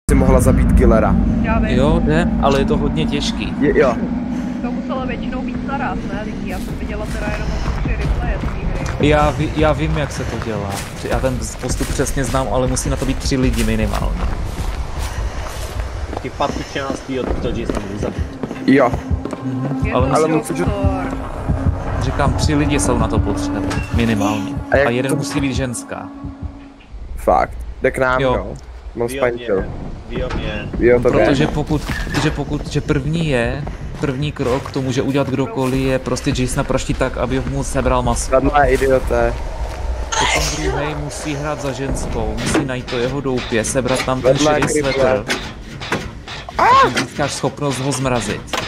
si mohla zabít killera. Jo, jde, ale je to hodně těžký. Jo. To muselo většinou být naraz, ne? Já jsem viděla teda jenom 3 replaye té hry. Já vím, jak se to dělá. Já ten postup přesně znám, ale musí na to být 3 lidi minimálně. Ty 15 od toho, že jsem můžu zabít. Jo. Ale musím... Říkám, 3 lidi jsou na to potřeba, minimálně. A jeden to... musí být ženská. Fakt. Jde k nám, jo. Mám spančil. Jo, to protože první krok, to může udělat kdokoliv, je prostě Jasona praštit tak, aby mu sebral masku. Zadlé idioté. Potom druhý musí hrát za ženskou, musí najít to jeho doupě, sebrat tam ten šedý svetr. A získáš schopnost ho zmrazit.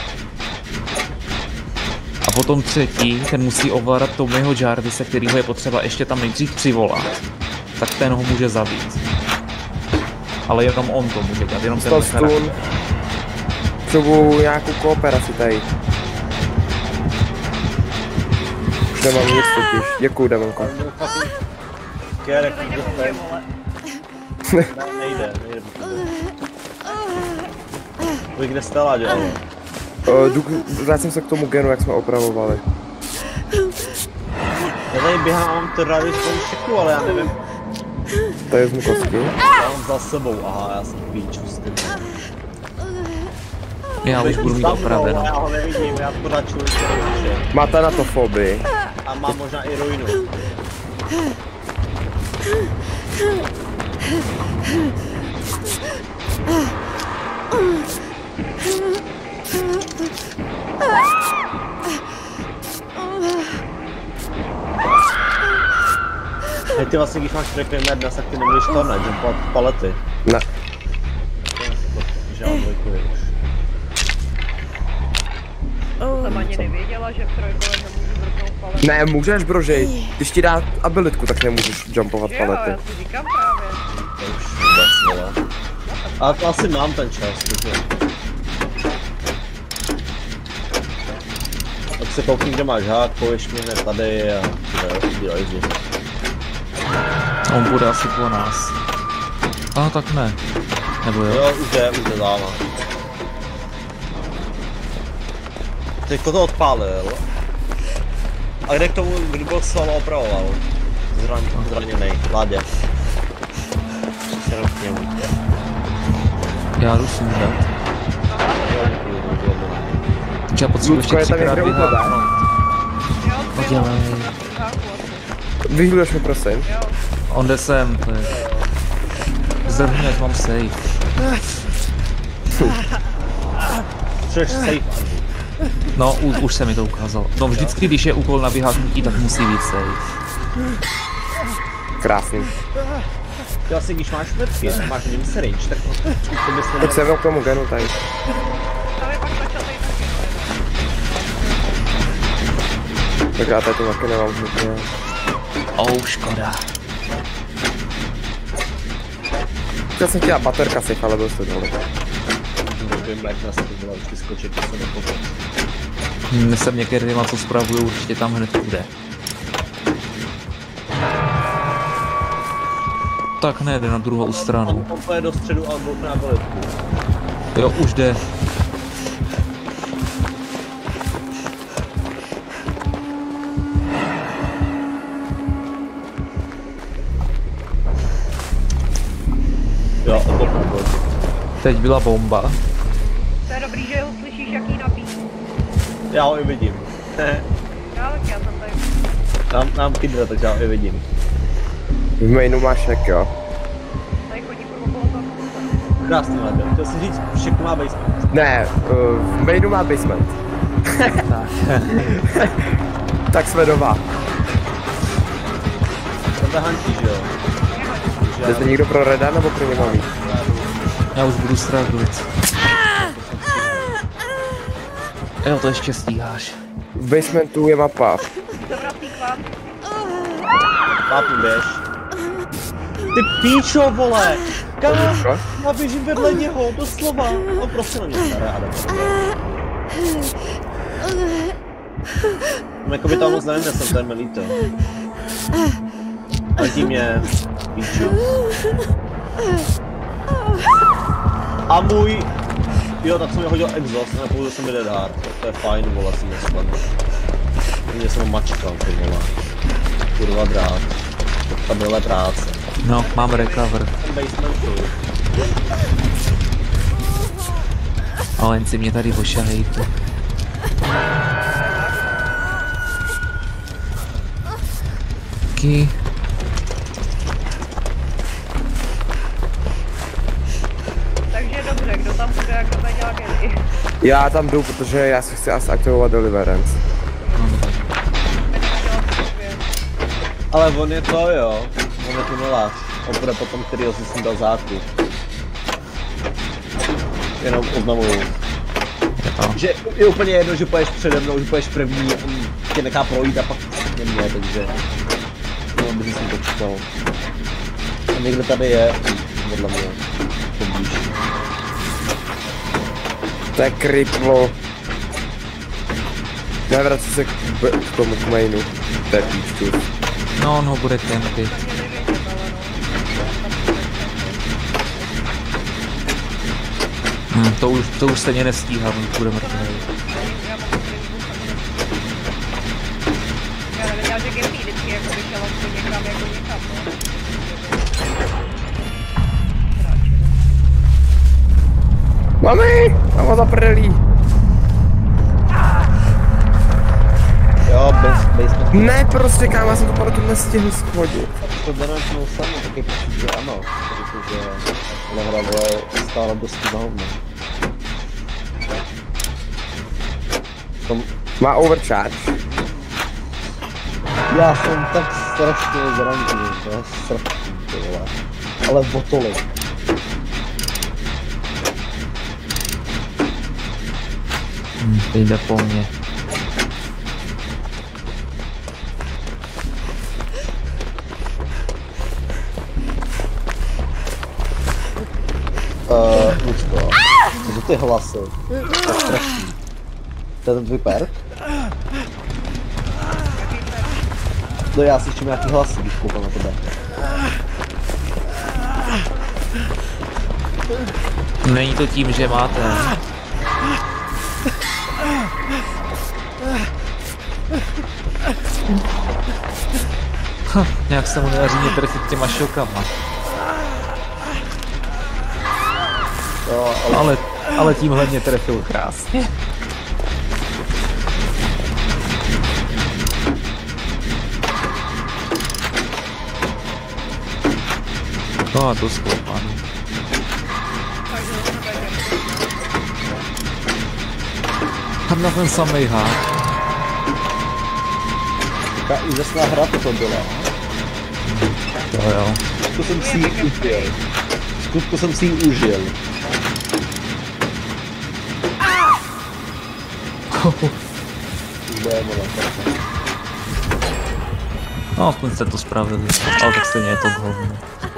A potom třetí, ten musí ovládat Tommyho Jarvise, kterýho je potřeba ještě tam nejdřív přivolat. Tak ten ho může zabít. Ale jenom on to může dělat, jenom ten charakter. Potřebuji nějakou kooperaci tady. Už nemám nic totiž. Děkuju, Demonko. Kérek, nejde. Vy kde stala, dělal? Vrát jsem se k tomu genu, jak jsme opravovali. Já tady běhám a mám to rádi svou šeku, ale já nevím. To je z kostky? Já mám za sebou, aha, já jsem píču s tím. Já už budu mít opraveno. Já ho nevidím, já pořád čuju, že máte na to fobii. A mám možná i ruinu. Hej, ty vlastně, když máš Requiem dnes, tak ty nemůžeš tornat, jumpovat palety. Ne. Že mám dvojku, už. Jsem ani nevěděla, že v trojkole nemůžu vrtnout palety. Ne, můžeš, brožej. Když ti dá abilitku, tak nemůžeš jumpovat palety. Jo, já si říkám právě. To už vůbec nevím. Ale to asi mám ten čas, takže... Tak se koukni, kde máš hák, pověš mě hned tady a... dělej zdi. On bude asi po nás. A tak ne. Nebo jo? Jo, už jde dávno. Teďko to odpálil. A kde k tomu, kdy byl solo opravoval? Zraněnej, Ládě. Cheryl k němu. Já jdu sundat. Já potřebuji ještě 3krát vyhlápnout. Podělej. Vyhlídeš mi, prosím. On jde sem, to je... Zdrhnět, mám safe. Což safe. No, už se mi to ukázalo. No vždycky, když je úkol na vyháknutí, tak musí být safe. Krásný. Ty asi, když máš mrtky, tak máš něm syringe, tak to bys neměl... Pojď se k tomu genu tady. Tak já tady to taky nemám hnutně. Škoda. Já jsem chtěla baterka safe, ale byl to dole. Vím, jak nás to bylo vždycky skočit, to se nepovedl. Jsem některýma, co spravuju, určitě tam hned půjde. Tak ne, jde na druhou stranu. On pojede do středu a byl na abilitku. Jo, už jde. Jo, byl. Teď byla bomba. To je dobrý, že ho slyšíš, jaký nabíjí. Já ho i vidím. Já jsem tady. Nám kydra, takže já ho i vidím. V mainu máš hack, jo? Tady chodí okolo toho. Krásný level. Chtěl jsem říct, všechno má basement. Ne, v mainu má basement. Tak jsme doma. To hantí, že jo? Jde to někdo pro Reda nebo pro něho víc? Já už budu straglit. Jo, to ještě stíháš. V basementu je mapa. Mapu běž. Ty píčo, vole! Kam? Já běžím vedle něho, doslova. No prostě na mě staré, Adam. Jakoby tam moc nevím, já jsem ten melito. Letí mě, píču. A můj... Jo, tak jsem mi hodil exhaust, nepoužil jsem mi dead hard. To je fajn, vole, si nespadl. Mě jsem mačkal, ty vole. Kurva drát. Ta byla práce. No, mám recover. Ale jen si mě tady pošahejte. Taky. Takže dobře, kdo tam bude a kdo bude dělat geny? Já tam jdu, protože já si chci asi aktivovat Deliverance. Ale on je to, jo. On je tunelář. On bude potom, kterýho si dal zákup. Jenom oznamuju. Že je úplně jedno, že půjdeš přede mnou, že půjdeš první, on tě nechá projít a pak se mě, takže... No, by si to počítal. A někde tady je, vedle mě, poblíž. To je kriplo. Nevrací se k tomu k mainu. To je píčku. No, on ho bude tempy. To už stejně nestíhám, už bude mrtvý. Já nevěděla, že Gampy vždycky jako by šel aspoň někam jako někam, no. Mami! Mám ho zaprdelí. Jo, basement. Ne, prostě kámo, já jsem to porotu nestihl schodit. To donatnul sami, taky pocit, že ano. Protože lehra byla stála dosti na hovno. Má overcharge. Já jsem tak strašně zraněný, to je strašný, ty vole. Ale o tolik. Jde po mně. Lucko, co jsou ty hlasy? To je strašný. To je ten tvůj perk? No já slyším nějaký hlasy, když koukám na tebe. Není to tím, že máte. Nějak se mu nedaří mě trefit těma šokama. No, ale tímhle mě trefil krásně. No a to sklopaný. Tam na ten samej hák. Taká úžasná hra to byla. Jo. Skutku jsem si ji užil. Skutku jsem si ji užil. No, aspoň jste to spravili, ale tak stejně je to hovno.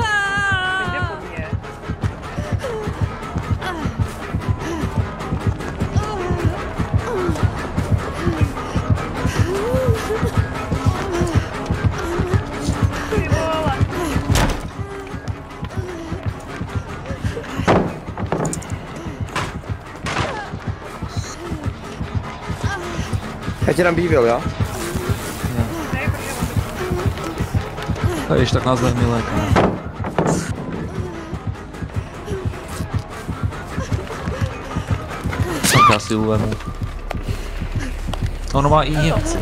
Já tě tam bývil, jo? A ještě tak nás velmi léká. Tak já si uvemu. Ono má i injekci.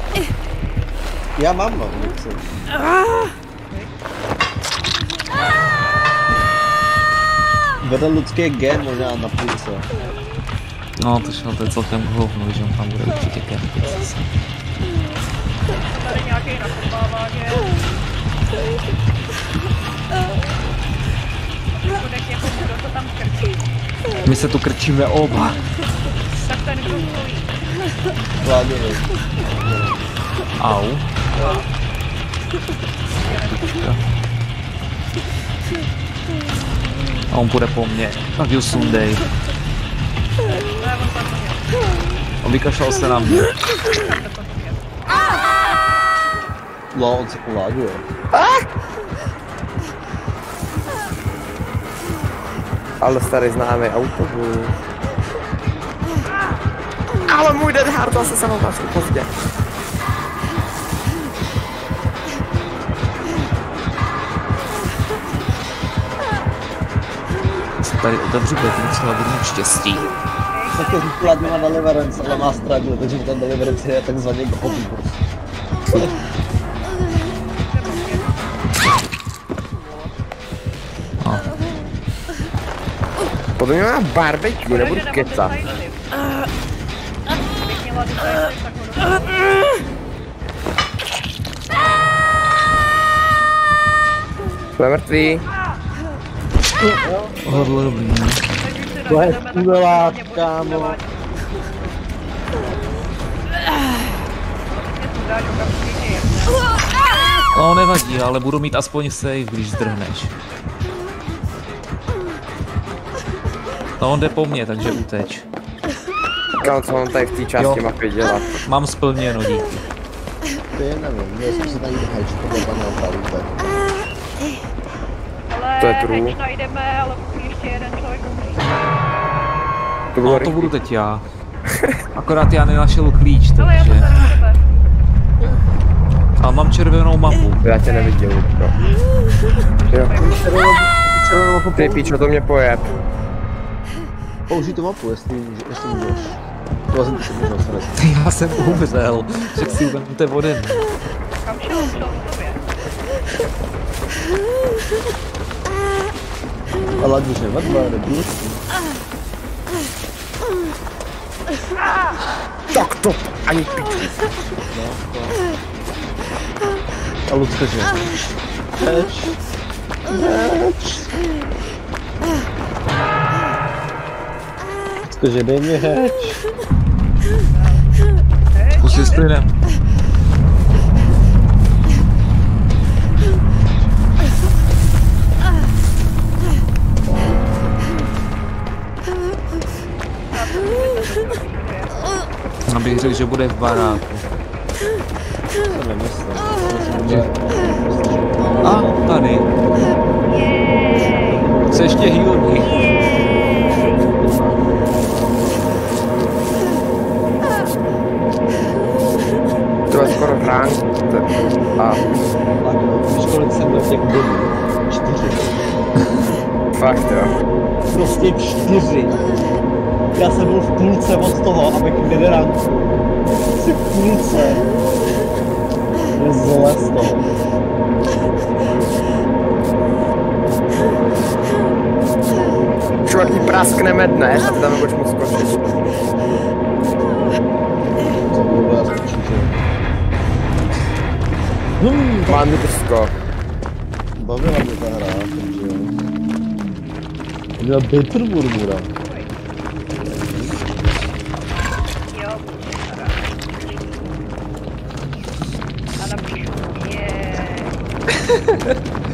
Já mám injekci. Vedle lidský gen možná na půlce. No, to je celkem hovno, že on tam bude určitě kempit zase. Tady nějaký nakopávání. Chodek jako kdo to tam krčí. My se tu krčíme oba. Tak ten kdo stojí. Vládě. Au. A on půjde po mně. Tak jo, sundej. On vykašlal se na mě. No, on se poláďuje. Ale starý známý autobus. Ale můj Dead Hard zase se natáčel pozdě. Tady otevřu petnici a budu mít štěstí. Tak je základně na deliverance, ale má struggle, takže ten deliverance je takzvaně hobby prostě. Potom mě má barbecue, nebudu kecat. To je mrtvý. Tohle bylo dobrý, ne? To je skvělá, kámo. No nevadí, ale budu mít aspoň save, když zdrhneš. No on jde po mně, takže uteč. Kámo, co mám tady v té části mapy dělat? Mám splněno, díky. To je nevím, měl jsem si tady hečko, to je pan opravdu. To je Ale true. heč najdeme, ale ještě jeden člověk umří. To bylo No to budu teď já. Akorát já nenašel klíč, Ale já to takže... tady na tebe. Ale mám červenou mapu. Já tě neviděl, bro. Jo. Červenou mapu Ty píčo, to mě pojeb. použij tu mapu, jestli můžeš. To jsem si můžel se Já jsem umřel, však si vemte ode mě. Kam šel? Šel po tobě. Ale když nevadla, nebudu. Tak to, ani píču. A Lucka, že? Heč. Heč. Lucka, že dej mě heč. Zkus jestli ne. Abych řekl, že bude v baráku. To nemyslím. A tady. Se ještě healní. To je skoro rank. A Víš, kolik jsem měl těch bodů? 4. fakt jo. Prostě 4. Já jsem byl v půlce od toho, abych měl ranku. Jsi v půlce. Je zle z toho. Čuak ti praskneme dnes a ty tam nebudeš moc skočit. To bylo já skočím, že? Mám mi drsko. Bavila mě ta hra, takže jo. Měla Petr Murmura. Jo, a napíšu,